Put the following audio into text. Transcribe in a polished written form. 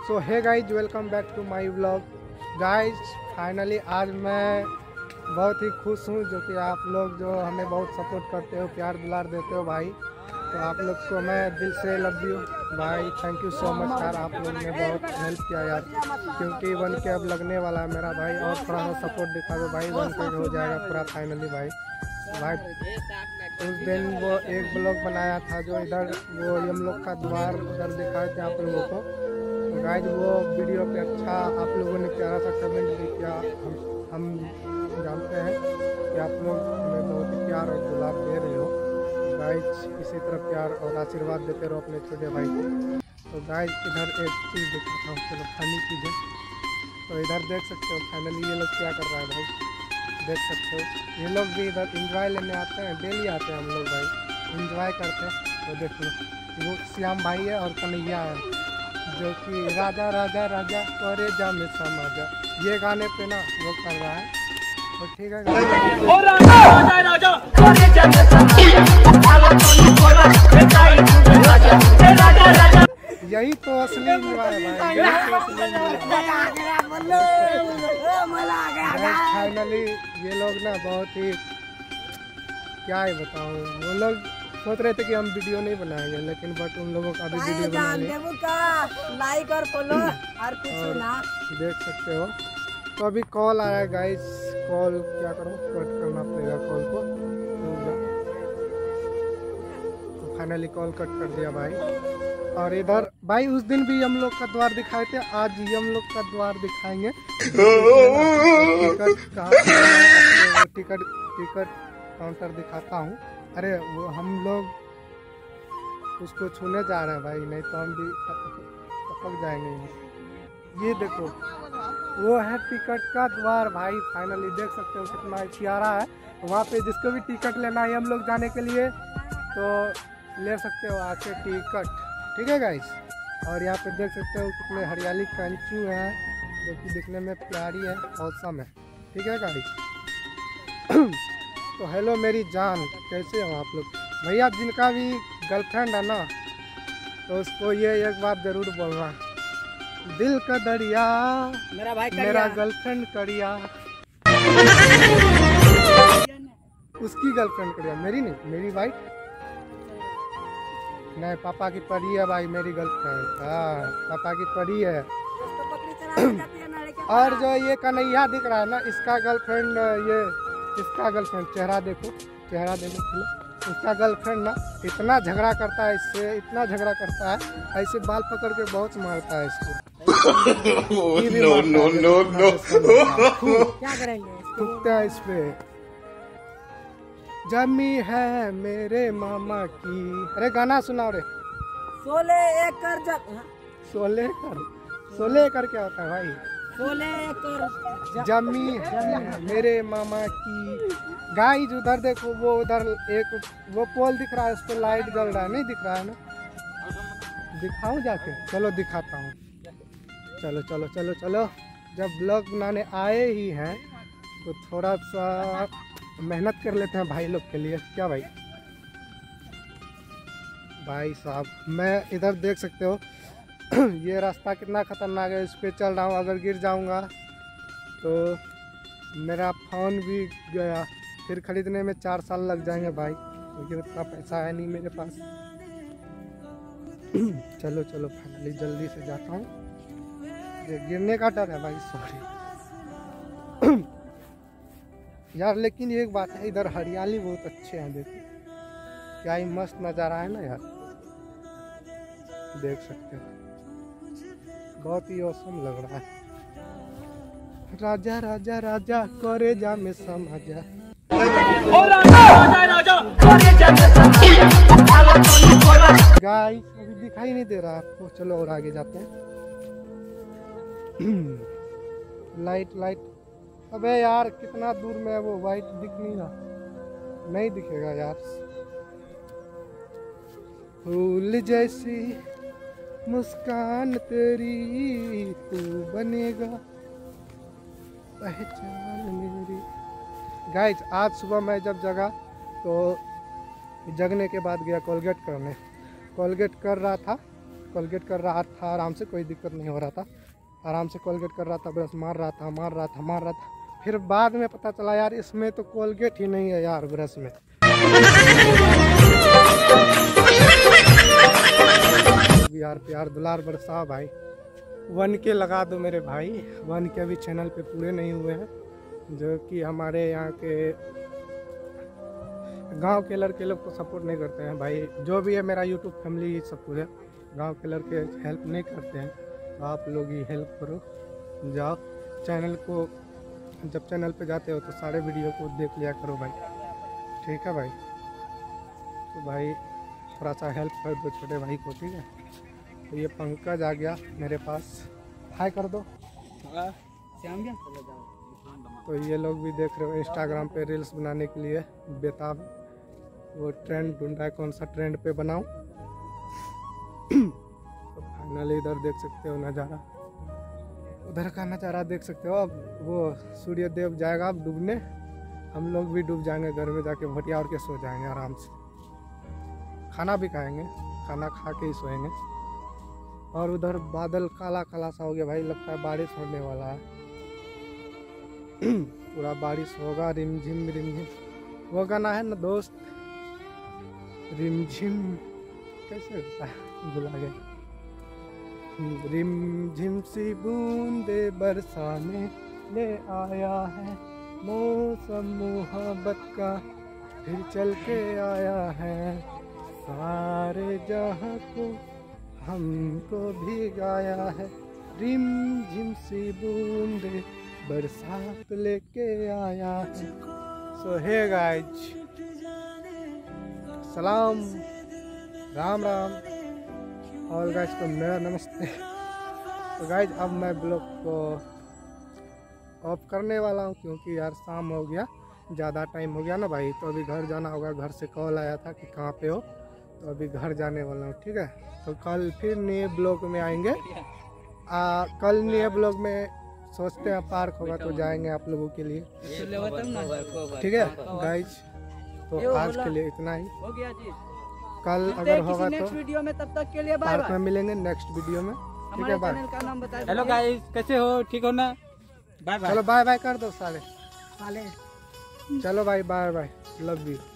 So hey guys, welcome back to my vlog. Guys finally आज मैं बहुत ही खुश हूँ जो कि आप लोग जो हमें बहुत सपोर्ट करते हो, प्यार दुलार देते हो भाई। तो आप लोग को मैं दिल से लव यू भाई, थैंक यू सो मच यार। आप लोग ने बहुत हेल्प किया यार, क्योंकि 1K अब लगने वाला है मेरा भाई। और थोड़ा सा सपोर्ट दिखा दो भाई, 1K हो जाएगा पूरा फाइनली भाई। उस दिन वो एक ब्लॉग बनाया था जो इधर वो हम लोग का द्वार उधर दिखाए थे आप लोगों को। तो गाइज वो वीडियो पे अच्छा आप लोगों ने प्यारा सा कमेंट भी किया। हम जानते हैं कि आप लोग हमें बहुत ही प्यार और दुलार दे रहे हो गाइज। इसी तरह प्यार और आशीर्वाद देते रहो अपने छोटे भाई को। तो गाइज इधर एक चीज़ दिखाता हूँ, चलो फनी चीज़ है। तो इधर देख सकते हो फाइनली ये लोग क्या कर रहा है भाई, देख सकते हो। ये लोग भी इधर एंजॉय लेने आते हैं, डेली आते हैं हम लोग भाई, एंजॉय करते हैं। तो देखो वो श्याम भाई है और कन्हैया है जो कि राजा राजा राजा करे जा में समाजा, ये गाने पे ना वो कर रहा है। तो ठीक है यही तो असली एंजॉय है भाई, यही तो असली फाइनली ये लोग ना बहुत ही क्या ही बताऊँ, वो लोग सोच रहे थे कि हम वीडियो नहीं बनाएंगे, लेकिन बट उन लोगों का भी वीडियो बना लिया। लाइक और फॉलो और कुछ ना देख सकते हो। तो अभी कॉल आया है गाइस, कॉल क्या करो, कट करना पड़ेगा कॉल को। तो फाइनली कॉल कट कर दिया भाई। और इधर भाई उस दिन भी हम लोग का द्वार दिखाए थे, आज ही हम लोग का द्वार दिखाएंगे। टिकट काउंटर दिखाता हूँ। अरे वो हम लोग उसको छूने जा रहे हैं भाई, नहीं तो हम भी टपक जाएंगे। ये देखो वो है टिकट का द्वार भाई, फाइनली देख सकते हो कितना प्यारा है। वहाँ पे जिसको भी टिकट लेना है हम लोग जाने के लिए तो ले सकते हो आके टिकट, ठीक है गाइस। और यहाँ पे देख सकते हो कितने हरियाली कंचू है जो कि दिखने में प्यारी है, औसम है, ठीक है गाइस। तो हेलो मेरी जान, कैसे हो आप लोग भैया? जिनका भी गर्लफ्रेंड है ना तो उसको ये एक बात ज़रूर बोलना, दिल का दरिया मेरा भाई मेरा गर्लफ्रेंड करिया। उसकी गर्लफ्रेंड करिया, मेरी नहीं, मेरी भाई नहीं, पापा की परी है भाई मेरी गर्लफ्रेंड। हाँ पापा की परी है। और जो ये कन्हैया दिख रहा है ना, इसका गर्लफ्रेंड, ये इसका गर्लफ्रेंड, चेहरा देखो इसका गर्लफ्रेंड ना इतना झगड़ा करता है इससे, इतना झगड़ा करता है, ऐसे बाल पकड़ के बहुत मारता है इसको। नो क्या करेंगे, थूकते हैं इस पे। जमी है मेरे मामा की, अरे गाना सुनाओ रे। 16 एकड़ 16 एकड़ क्या होता है भाई? 16 एकड़ जमी है मेरे मामा की। गाइस उधर देखो, वो उधर एक वो पोल दिख रहा है, उस पर लाइट जल रहा है, नहीं दिख रहा है ना? दिखाऊं जाके? चलो दिखाता हूँ, चलो चलो चलो चलो। जब ब्लॉग बनाने आए ही हैं तो थोड़ा सा मेहनत कर लेते हैं भाई लोग के लिए, क्या भाई? भाई साहब मैं इधर देख सकते हो ये रास्ता कितना खतरनाक है, इस पे चल रहा हूँ, अगर गिर जाऊँगा तो मेरा फ़ोन भी गया, फिर ख़रीदने में 4 साल लग जाएंगे भाई, लेकिन उतना पैसा है नहीं मेरे पास। चलो चलो फाइनली जल्दी से जाता हूँ, ये गिरने का डर है भाई, सॉरी यार। लेकिन एक बात है, इधर हरियाली बहुत अच्छे हैं, देखो क्या ही मस्त नज़ारा है ना यार, देख सकते हो बहुत ही औसम लग रहा है। राजा राजा राजा करे जा में समाजा, गाइस अभी दिखाई नहीं दे रहा आपको, चलो और आगे जाते हैं। लाइट लाइट, अबे यार कितना दूर में है वो, वाइट दिख नहीं रहा, नहीं दिखेगा यार। फूल जैसी मुस्कान तेरी तू बनेगा पहचान मेरी। गाइस आज सुबह मैं जब जगा तो जगने के बाद गया कोलगेट करने, कोलगेट कर रहा था, कोलगेट कर रहा था आराम से, कोई दिक्कत नहीं हो रहा था, आराम से कोलगेट कर रहा था, ब्रश मार रहा था। फिर बाद में पता चला यार इसमें तो कोलगेट ही नहीं है यार ब्रश में। यार प्यार दुलार बरसा भाई, 1K लगा दो मेरे भाई। 1K अभी चैनल पे पूरे नहीं हुए हैं, जो कि हमारे यहाँ के गांव के लड़के लोग को सपोर्ट नहीं करते हैं भाई। जो भी है मेरा यूट्यूब फैमिली सब कुछ है, गांव के लड़के हेल्प नहीं करते हैं, तो आप लोग ही हेल्प करो। जाओ चैनल को, जब चैनल पे जाते हो तो सारे वीडियो को देख लिया करो भाई, ठीक है भाई। तो भाई थोड़ा सा हेल्प कर दो छोटे भाई को, ठीक है। तो ये पंकज आ गया मेरे पास, हाय कर दो। तो ये लोग भी देख रहे हो इंस्टाग्राम पे रील्स बनाने के लिए बेताब, वो ट्रेंड ढूंढ रहा है कौन सा ट्रेंड पे बनाऊं। तो फाइनली इधर देख सकते हो नज़ारा, उधर का नज़ारा देख सकते हो। अब वो सूर्य देव जाएगा अब डूबने, हम लोग भी डूब जाएंगे घर में जाके, भटिया और के सो जाएंगे आराम से, खाना भी खाएंगे, खाना खा के ही सोएंगे। और उधर बादल काला काला सा हो गया भाई, लगता है बारिश होने वाला है। पूरा बारिश होगा, रिमझिम रिमझिम। वो गाना है ना दोस्त, रिमझिम कैसे होता है भुला गया। रिमझिम सी बूंदे बरसाने ले आया है, मौसम मोहब्बत का फिर चल के आया है, सारे जहां को हमको भी गाया है। रिमझिम सी बूंदे बरसात लेके आया है। सो हे गाइज, सलाम, राम राम, और गाइज को मेरा नमस्ते। तो गाइज अब मैं ब्लॉग को ऑफ करने वाला हूँ, क्योंकि यार शाम हो गया, ज़्यादा टाइम हो गया ना भाई। तो अभी घर जाना होगा, घर से कॉल आया था कि कहाँ पे हो, तो अभी घर जाने वाला हूँ, ठीक है। तो कल फिर नए ब्लॉग में आएंगे। कल नए ब्लॉग में सोचते हैं पार्क होगा तो जाएंगे आप लोगों के लिए, ठीक है गाइज। तो आज के लिए इतना ही, कल अगर होगा तो वीडियो में, तब तक के लिए बाय पार्क में मिलेंगे नेक्स्ट वीडियो में, ठीक है। बाय। हेलो गाइस, कैसे हो, ठीक हो ना? Bye bye. चलो बाय बाय कर दो साले, चलो भाई बाय बाय, लव यू।